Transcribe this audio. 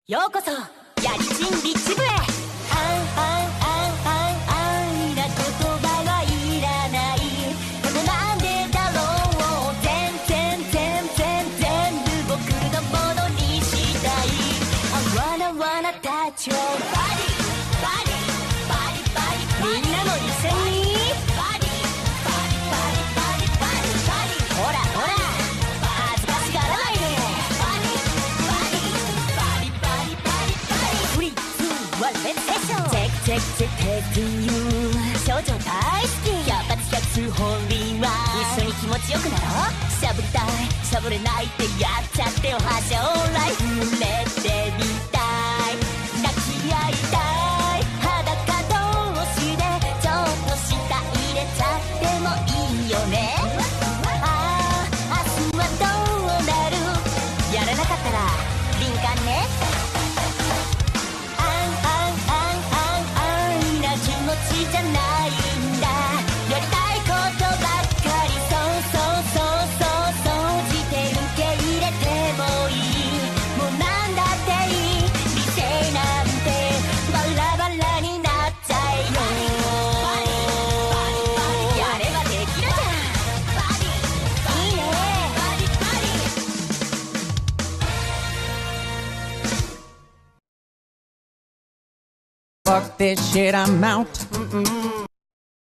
ようこそやりちんビッチ部へ。愛な言葉はいらない。でもなんでだろう。全部僕のものにしたい。I wanna touch your body。 みんなも一緒にほらほら恥ずかしがらないで。チェックチェックテスユー少女大好き。百発百中ホーリーワン。一緒に気持ちよくなろう。しゃぶりたいしゃぶれないってやっちゃってよ。はしょうらい触れてみたい。抱き合いたい。裸同士でちょっと舌入れちゃってもいいよね。ああ明日はどうなる。やらなかったら敏感ね。じゃないんだ。やりたいことばっかり。そうじて受け入れてもいい。もうなんだっていい。理性なんてバラバラになっちゃえよ。やればできるじゃん。いいね。 Fuck this shit, I'm out.